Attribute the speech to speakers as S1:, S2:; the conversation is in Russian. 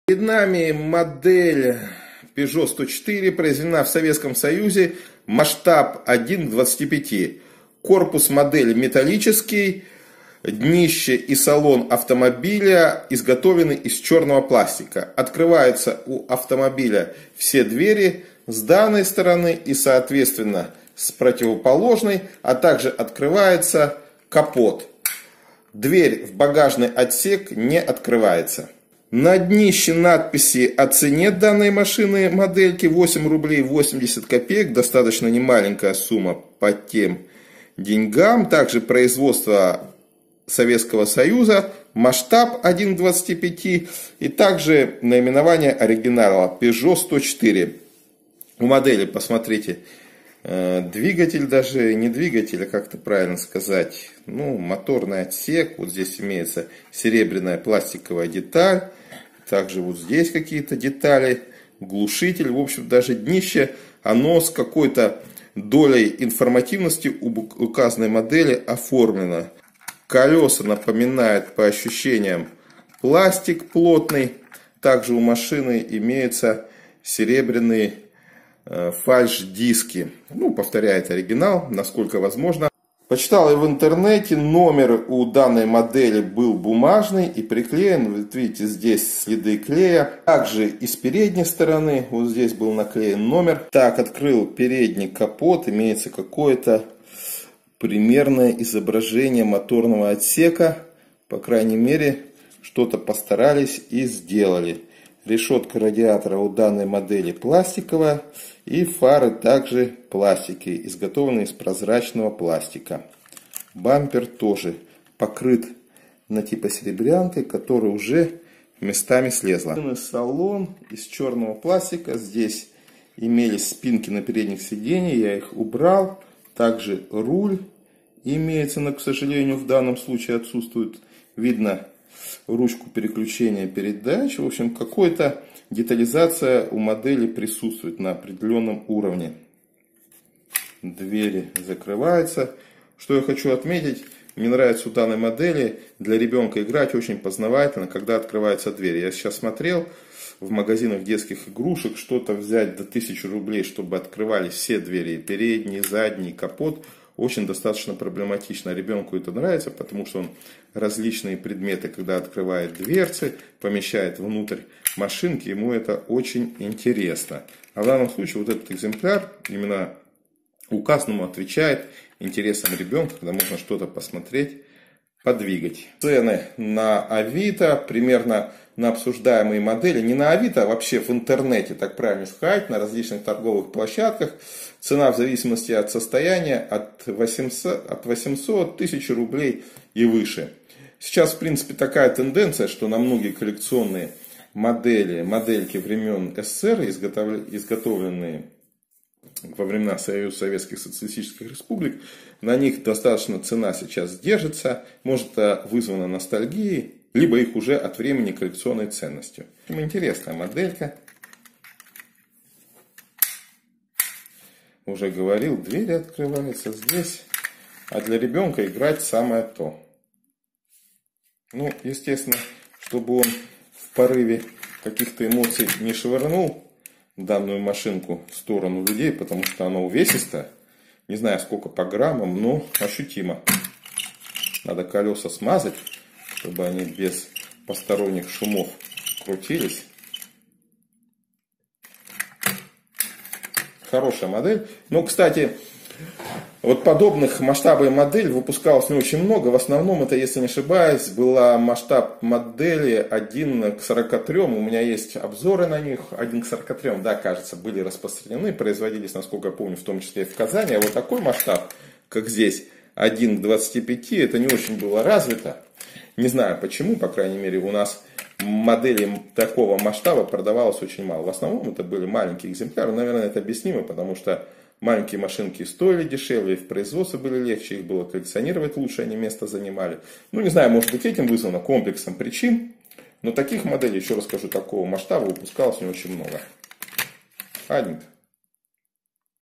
S1: Перед нами модель Peugeot 104, произведена в Советском Союзе, масштаб 1 к 25. Корпус модели металлический, днище и салон автомобиля изготовлены из черного пластика. Открываются у автомобиля все двери с данной стороны и соответственно с противоположной, а также открывается капот. Дверь в багажный отсек не открывается. На днище надписи о цене данной машины модельки 8 рублей 80 копеек. Достаточно немаленькая сумма по тем деньгам. Также производство Советского Союза. Масштаб 1 к 25. И также наименование оригинала Peugeot 104. У модели, посмотрите, двигатель даже, не двигатель, а как это правильно сказать, моторный отсек. Вот здесь имеется серебряная пластиковая деталь. Также вот здесь какие-то детали, глушитель. В общем, даже днище, оно с какой-то долей информативности у указанной модели оформлено. Колеса напоминают по ощущениям пластик плотный. Также у машины имеются серебряные фальш-диски. Повторяет оригинал, насколько возможно. Почитал я в интернете, номер у данной модели был бумажный и приклеен. Вот видите, здесь следы клея. Также и с передней стороны, вот здесь был наклеен номер. Так, открыл передний капот, имеется какое-то примерное изображение моторного отсека. По крайней мере, что-то постарались и сделали. Решетка радиатора у данной модели пластиковая. И фары также пластики, изготовленные из прозрачного пластика. Бампер тоже покрыт на типа серебрянкой, которая уже местами слезла. Салон из черного пластика. Здесь имелись спинки на передних сиденьях, я их убрал. Также руль имеется, но, к сожалению, в данном случае отсутствует. Видно ручку переключения передач. В общем, какой-то детализация у модели присутствует на определенном уровне. Двери закрываются. Что я хочу отметить, мне нравится у данной модели для ребенка играть очень познавательно, когда открывается дверь. Я сейчас смотрел в магазинах детских игрушек, что-то взять до 1000 рублей, чтобы открывались все двери, передний, задний, капот. Очень достаточно проблематично. Ребенку это нравится, потому что он различные предметы, когда открывает дверцы, помещает внутрь машинки, ему это очень интересно. А в данном случае вот этот экземпляр именно указанному отвечает интересам ребенка, когда можно что-то посмотреть, подвигать. Цены на Авито, примерно на обсуждаемые модели, не на Авито, а вообще в интернете, так правильно сказать, на различных торговых площадках. Цена в зависимости от состояния от 800, 1000 рублей и выше. Сейчас, в принципе, такая тенденция, что на многие коллекционные модельки времен СССР, изготовленные во времена Союза Советских Социалистических Республик, на них достаточно цена сейчас держится. Может, это вызвано ностальгией, либо их уже от времени коллекционной ценностью. Интересная моделька. Уже говорил, двери открываются здесь. А для ребенка играть самое то. Естественно, чтобы он в порыве каких-то эмоций не швырнул данную машинку в сторону людей, потому что она увесистая. Не знаю, сколько по граммам, но ощутимо. Надо колеса смазать, чтобы они без посторонних шумов крутились. Хорошая модель. Кстати, вот подобных масштабов моделей выпускалось не очень много. В основном это, если не ошибаюсь, была масштаб модели 1 к 43. У меня есть обзоры на них. 1 к 43, да, кажется, были распространены. Производились, насколько я помню, в том числе и в Казани. А вот такой масштаб, как здесь, 1 к 25, это не очень было развито. Не знаю почему, по крайней мере, у нас моделей такого масштаба продавалось очень мало. В основном это были маленькие экземпляры. Наверное, это объяснимо, потому что маленькие машинки стоили дешевле, в производстве были легче, их было коллекционировать лучше, они место занимали. Не знаю, может быть, этим вызвано комплексом причин. Но таких моделей, еще раз скажу, такого масштаба выпускалось не очень много. Ладненько.